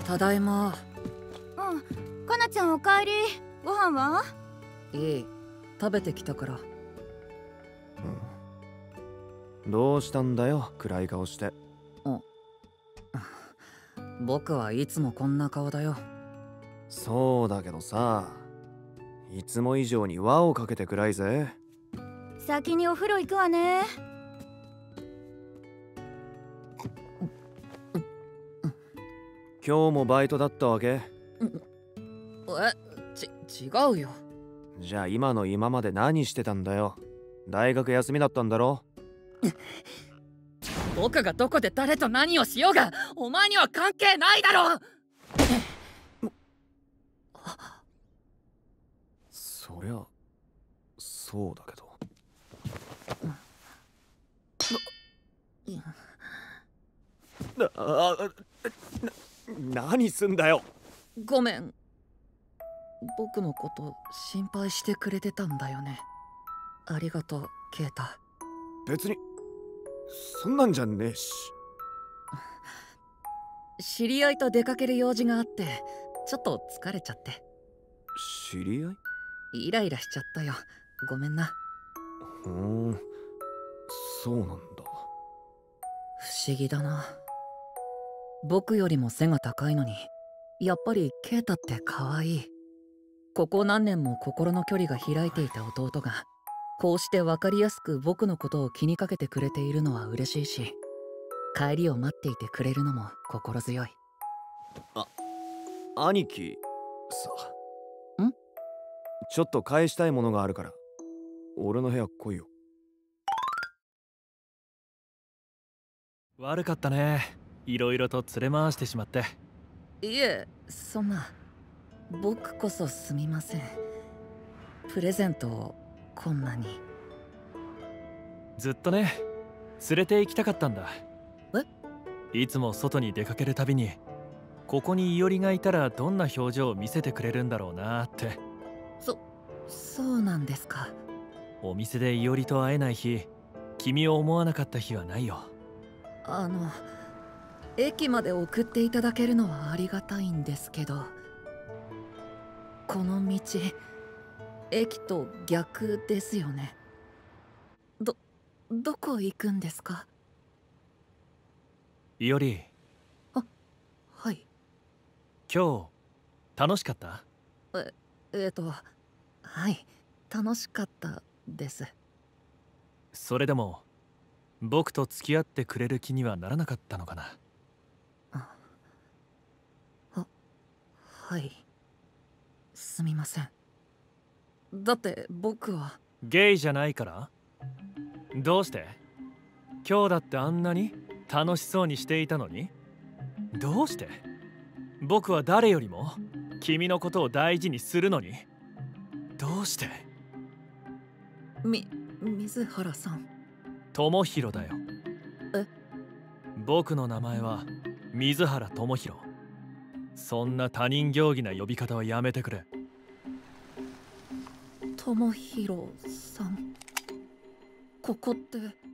ただいま。 うん、かなちゃんおかえり。ご飯は？ いい、食べてきたから。 どうしたんだよ、暗い顔して。 僕はいつもこんな顔だよ。 そうだけどさ、いつも以上に輪をかけて暗いぜ。 先にお風呂行くわね。 今日もバイトだったわけ？ 違うよ。 じゃあ今の今まで何してたんだよ。大学休みだったんだろ？ 僕がどこで誰と何をしようがお前には関係ないだろ。 そりゃそうだけど。何すんだよ。 ごめん。僕のこと心配してくれてたんだよね。ありがとう、ケイタ。 別にそんなんじゃねえし。 知り合いと出かける用事があってちょっと疲れちゃって。 知り合い？ イライラしちゃったよ。ごめんな。 そうなんだ。 不思議だな。僕よりも背が高いのにやっぱりケイタって可愛い。ここ何年も心の距離が開いていた弟がこうして分かりやすく僕のことを気にかけてくれているのは嬉しいし、帰りを待っていてくれるのも心強い。 兄貴さ。ちょっと返したいものがあるから俺の部屋来いよ。 悪かったね。いろいろと連れ回してしまって。 いえ、そんな。僕こそすみません。プレゼントをこんなに。 ずっとね、連れて行きたかったんだ。いつも外に出かけるたびにここにいおりがいたらどんな表情を見せてくれるんだろうなって。 そうなんですか。 お店でいおりと会えない日、君を思わなかった日はないよ。 駅まで送っていただけるのはありがたいんですけど、この道駅と逆ですよね。どこ行くんですか？ いおり。 はい。 今日楽しかった？ はい、楽しかったです。 それでも僕と付き合ってくれる気にはならなかったのかな。 はい、すみません。だって僕はゲイじゃないから？どうして？今日だってあんなに楽しそうにしていたのに？どうして？僕は誰よりも君のことを大事にするのに。どうして？ 水原さん。 智弘だよ。僕の名前は水原智弘。そんな他人行儀な呼び方はやめてくれ。 智弘さん、ここって。